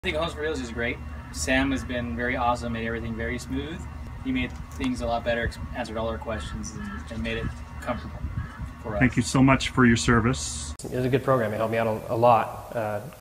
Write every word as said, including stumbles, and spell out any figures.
I think Homesmart is great. Sam has been very awesome, made everything very smooth. He made things a lot better, answered all our questions, and, and made it comfortable for us. Thank you so much for your service. It was a good program. It helped me out a, a lot. Uh,